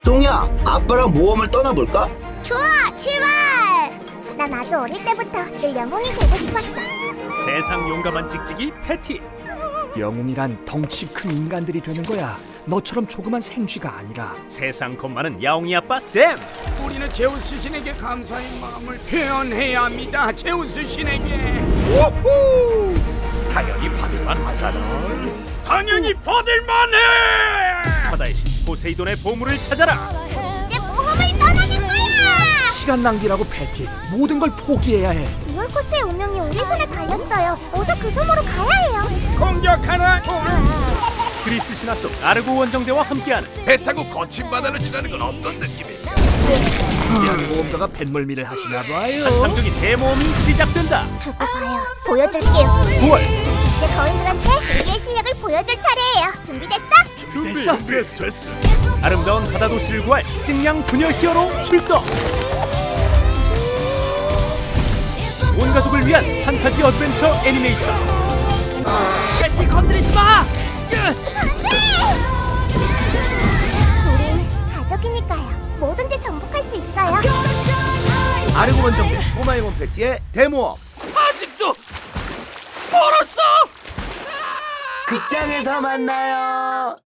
쫑이야, 아빠랑 모험을 떠나볼까? 좋아, 출발! 난 아주 어릴 때부터 늘 영웅이 되고 싶었어. 세상 용감한 찍찍이 패티. 영웅이란 덩치 큰 인간들이 되는 거야. 너처럼 조그만 생쥐가 아니라. 세상 겁 많은 야옹이 아빠 샘. 우리는 제우스 신에게 감사의 마음을 표현해야 합니다. 제우스 신에게. 오호! 당연히 받을만 하잖아. 당연히 받을만해. 바다의 신 포세이돈의 보물을 찾아라. 이제 모험을 떠나는 거야! 시간 낭비라고 패티. 모든 걸 포기해야 해. 이올코스의 운명이 우리 손에 달렸어요. 어서 그 섬으로 가야 해요. 공격하라. 그리스 신화 속 아르고 원정대와 함께하는 배 타고 거친 바다를 지나는 건 어떤 느낌일까? 모험가가 뱃멀미를 하시나 봐요. 환상적인 대모험이 시작된다. 두고 봐요. 보여줄게요. 9월 이제 거인들한테 우리의 실력을 보여줄 차례예요. 준비됐어? 됐어. 아름다운 바다 도시를 구할 증량 그녀 히어로 출동. 온 가족을 위한 판타지 어드벤처 애니메이션. 패티 건드리지 마. 우린 가족이니까요. 뭐든지 정복할 수 있어요. 아르고 원정대 꼬마 영혼 패티의 대모험. 아직도 멀었어! 극장에서 만나요.